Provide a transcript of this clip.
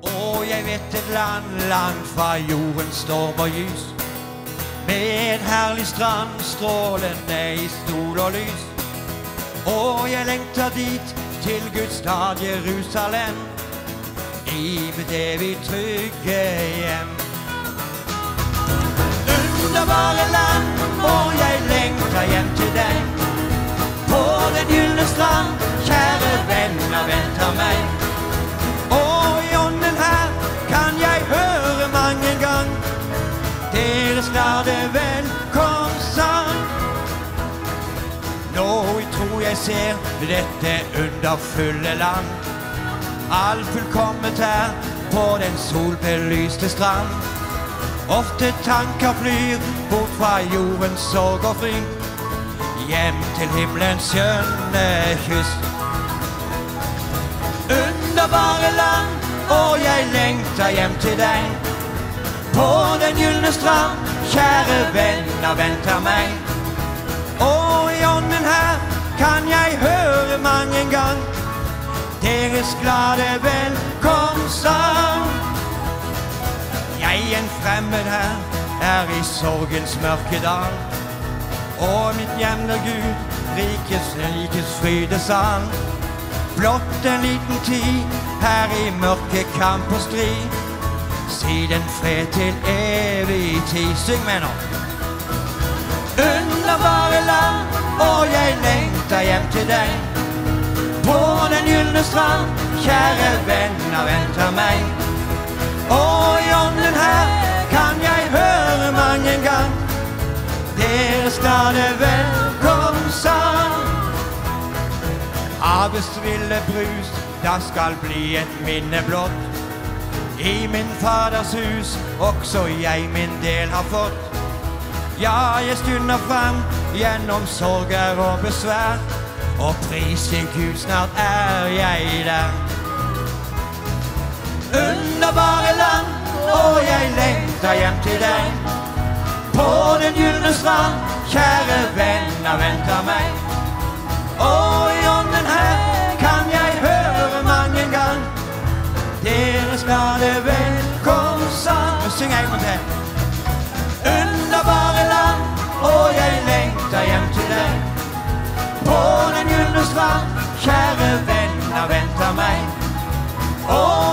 Og jeg vet et land langt fra jorden storm og ljus, med et herlig strand strålende i sol og lys. Og jeg lengter dit til Guds stad Jerusalem, i mitt evig trygge hjem. Underbare land, og jeg lengter hjem til deg. På den gyldne strand, kjære venner, venter meg. Og i ånden her kan jeg høre mange gang deres glade velkomstsang. Nå tror jeg ser dette underfulle land, alt fullkomment her på den solbelyste strand. Ofte tanker flyr bort fra jordens sorg og fryd, hjem til himmelens skjønne kyst. Underbare land, og jeg lengter hjem til deg. På den gyldne strand, kjære venner, venter meg. Og i ånden her kan jeg høre mange gang deres glade velkomstsang. Jeg, en fremmed her, er i sorgens mørke dal, og mitt hjem er Gud, rikets frydesal. Blott en liten tid her i mørke kamp og strid, siden fred til evig tid. Syng med nå. Underbare land, og jeg lengter hjem til deg. På den gyldne strand, kjære venner, venter meg. Og i ånden her kan jeg høre mange gang deres glade velkomstsang. Havets ville brus, da skal bli et minne blått. I min faders hus også jeg min del har fått. Ja, jeg stunder frem gjennom sorger og besvær, og priser Gud, snart er jeg der. Underbare land, og jeg lengter hjem til deg. På den gyldne strand, kjære venner, venter meg. Og i ånden her kan jeg høre mange gang deres glade velkomstsang. Og syng en gang til. Underbare land, og jeg lengter hjem til deg. På den gyldne strand, kjære venner, venter meg. Og